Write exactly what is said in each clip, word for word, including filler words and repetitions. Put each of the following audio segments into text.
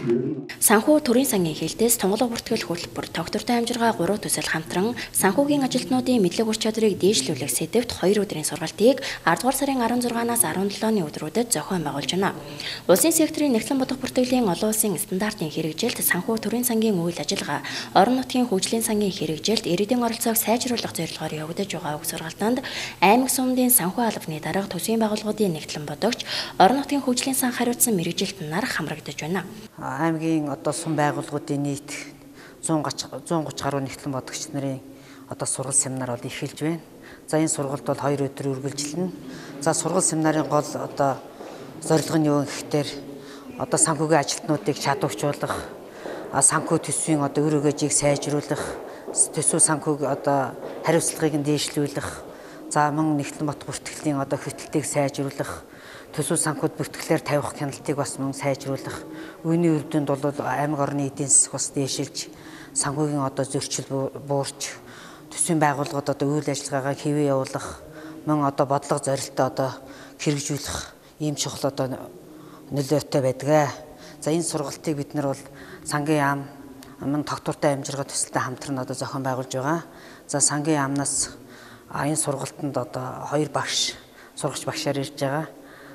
Санхүү төрийн сангийн хэлтээс тунгалаг бүртгэл хөтөлбөр тогтвортой амжиргаа гурав төсөл хамтран санхүүгийн ажилтнуудын мэдлэг ур чадварыг дээшлүүлэх сэдэвт хоёр өдрийн сургалтыг ардугаар сарын арван зургаанаас арван долооны өдрүүдэд зохион байгуулж байна. Улсын секторын нэгтлэн бодох бүртгэлийн олон улсын стандартын хэрэгжилт, санхүү төрийн сангийн үйл ажиллагаа, орон нутгийн хөгжлийн сангийн хэрэгжилт, иргэдийн оролцоог сайжруулах зорилгоор явагдаж байгаа уг сургалтанд аймаг сумдын санхүү албаны дарга, төсвийн байгууллагуудын нэгтлэн бодогч, орон нутгийн хөгжлийн сан хариуцсан мэргэжилт нар хамрагдаж байна. Аймгийн одоо сум байгууллагуудын нийт зуун гуч гаруй нэгтлэн бодогч нарын одоо сургалт семинар бол эхэлж байна. За энэ сургалт бол хоёр өдөр үргэлжилнэ. За сургалт семинарын гол одоо зорилго нь юу гэхээр одоо санхүүгийн ажилтнуудыг чадварчуулах, санхүү төсвийн одоо үр өгөөжийг сайжруулах, төсөв санхүүг одоо хариуцлагыг нь дээшлүүлэх, за мөн нэгтлэн бодох бүртгэлийн одоо хөтөлтийг сайжруулах, төсөв санхүүд бүртгэлээр тавих хяналтыг бас мөн сайжруулах, үүний үр дүнд бол аймаг орны эдийн засаг бас дээшилж, санхүүгийн одоо зөрчил буурч, төсвийн байгууллагууд одоо үйл ажиллагаагаа хэвээ явуулах, мөн одоо бодлого зорилттой одоо хэрэгжүүлэх ийм чухал одоо нөлөөтэй байдаг. За энэ сургалтыг бид нар бол сангийн яам, мөн тогтвортой амжиргаа төсөлтэй хамтран одоо зохион байгуулж байгаа. За сангийн яамнаас энэ сургалтанд одоо хоёр багш, сурагч багшаар ирж байгаа.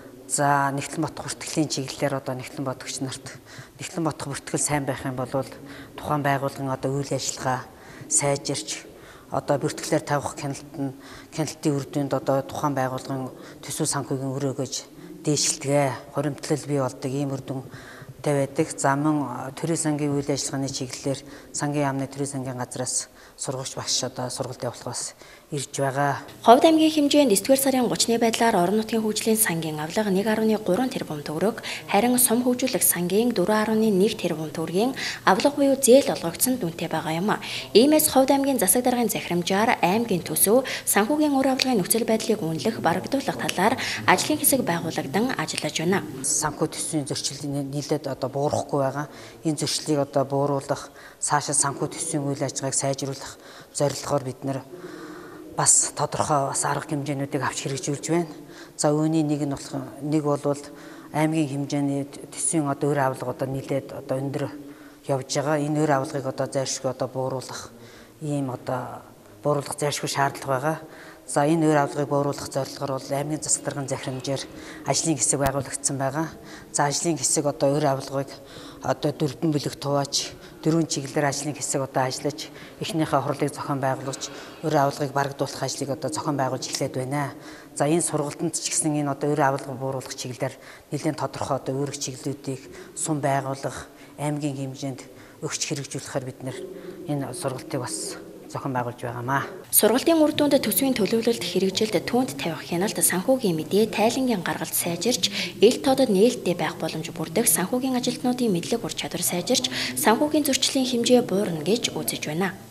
За нэгтлэн бодох бүртгэлийн чиглэлээр одоо нэгтлэн бодогч нарт нэгтлэн бодох бүртгэл сайн байх юм бол тухайн байгууллагын одоо үйл ажиллагаа сайжирч одоо бүртгэлээр тавих хяналт нь хяналтын үр дүнд одоо тухайн байгууллагын төсөв санхүүгийн үр өгөөж дээшилтгэ хуримтлал бий болдог ийм үр дүнтэй байдаг. За мөн төрийн сангийн үйл ажиллагааны чиглэлээр сангийн яамны төрийн сангийн газраас сургагч багш одоо сургалт явуулах бас ирж байгаа. Ховд аймгийн хэмжээнд эсдүгээр сарын гуравны байдлаар орон нутгийн хөгжлийн сангийн авлага нэг гаруй гурван тэрбум төгрөг, харин сум хөгжүүлэх сангийн дөрвөн гаруй нэг тэрбум төгрөгийн авлага буюу зээл олгогдсон дүнтэй байгаа юм. Иймээс Ховд аймгийн засаг даргын захирамжаар аймгийн төсөв, санхүүгийн үр авлагын нөхцөл байдлыг үнэлэх, барагдуулах талаар ажлын хэсэг байгуулагдан ажиллаж байна. Санхүү төсвийн зөрчил нийлээд одоо буурахгүй байгаа. Энэ зөрчлийг одоо бууруулах, цаашаа санхүү төсвийн үйл ажиллагааг сайжруулах зорилгоор бид нэр бас тодорхой бас арга хэмжээнүүдийг авч хэрэгжүүлж байна. За үүний нэг нь болох нэг бол аймгийн хэмжээний төсвийн одоо өр авлага одоо нийлээд одоо өндөр явж байгаа. Энэ өр авлагыг одоо зайлшгүй одоо бууруулах ийм одоо бууруулах зайлшгүй шаардлага байгаа. За энэ өр авлагыг бууруулах зорилгоор бол аймгийн засаг даргын захирамжаар ажлын хэсэг байгуулагдсан байгаа. За ажлын хэсэг одоо өр авлагыг одоо дөрвөн бүлэг тувааж дөрвөн чиглэлээр ажлын хэсэг одоо ажиллаж эхнийхээ хурлыг зохион байгуулж өр авлагыг барагдуулах ажлыг одоо зохион байгуулж эхлээд байна. За энэ сургалтанд ч гэсэн энэ одоо өр авлагыг бууруулах чиглэлээр нэлээд тодорхой одоо үүрэг чиглэлүүдийг сум байгуулах, аймгийн хэмжээнд өгч хэрэгжүүлэхээр бид нэр энэ сургалтыг бас зохион байгуулж байгаамаа. Сургалтын үр дүнд төсвийн төлөвлөлт хэрэгжилт түүнд тавих хяналт, санхүүгийн мэдээ, тайлангийн гаргалт сайжирч, ил тодод нээлттэй байх боломж бүрдэх, санхүүгийн ажилтнуудын мэдлэг ур чадвар сайжирч, санхүүгийн зөрчлийн хэмжээ буурна гэж үзэж байна.